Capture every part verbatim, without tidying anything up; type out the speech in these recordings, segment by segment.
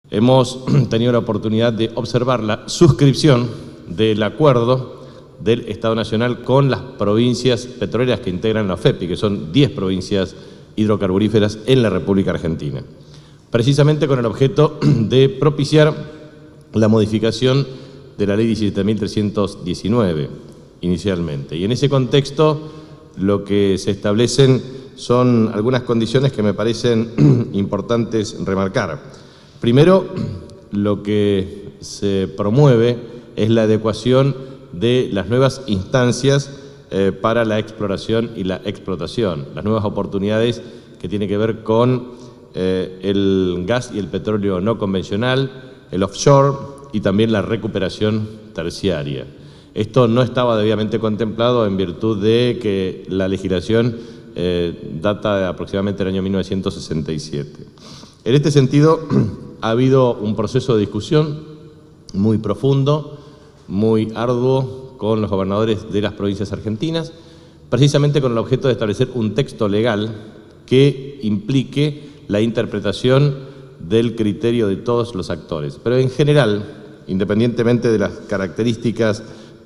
Hemos tenido la oportunidad de observar la suscripción del acuerdo del Estado Nacional con las provincias petroleras que integran la OFEPI, que son diez provincias hidrocarburíferas en la República Argentina, precisamente con el objeto de propiciar la modificación de la Ley diecisiete mil trescientos diecinueve inicialmente. Y en ese contexto lo que se establecen son algunas condiciones que me parecen importantes remarcar. Primero, lo que se promueve es la adecuación de las nuevas instancias eh, para la exploración y la explotación, las nuevas oportunidades que tienen que ver con eh, el gas y el petróleo no convencional, el offshore y también la recuperación terciaria. Esto no estaba debidamente contemplado en virtud de que la legislación eh, data de aproximadamente el año mil novecientos sesenta y siete. En este sentido, ha habido un proceso de discusión muy profundo, muy arduo con los gobernadores de las provincias argentinas, precisamente con el objeto de establecer un texto legal que implique la interpretación del criterio de todos los actores. Pero en general, independientemente de las características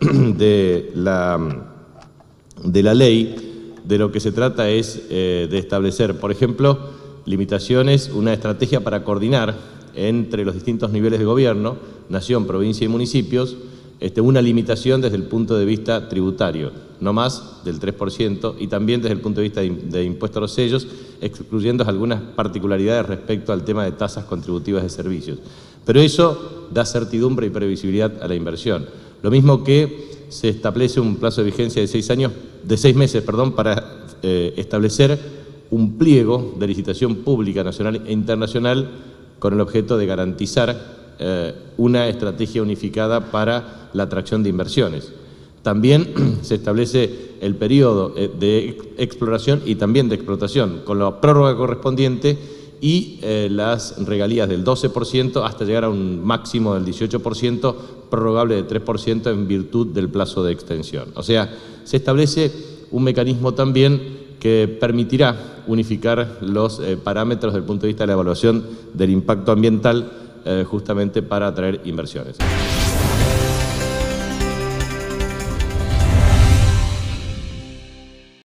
de la, de la ley, de lo que se trata es eh, de establecer, por ejemplo, limitaciones, una estrategia para coordinar entre los distintos niveles de gobierno, nación, provincia y municipios, este, una limitación desde el punto de vista tributario, no más del tres por ciento, y también desde el punto de vista de, de impuesto a los sellos, excluyendo algunas particularidades respecto al tema de tasas contributivas de servicios. Pero eso da certidumbre y previsibilidad a la inversión. Lo mismo que se establece un plazo de vigencia de seis años, de seis meses, perdón, para eh, establecer un pliego de licitación pública nacional e internacional con el objeto de garantizar eh, una estrategia unificada para la atracción de inversiones. También se establece el periodo de exploración y también de explotación, con la prórroga correspondiente y eh, las regalías del doce por ciento hasta llegar a un máximo del dieciocho por ciento, prorrogable de tres por ciento en virtud del plazo de extensión. O sea, se establece un mecanismo también que permitirá unificar los eh, parámetros desde el punto de vista de la evaluación del impacto ambiental eh, justamente para atraer inversiones.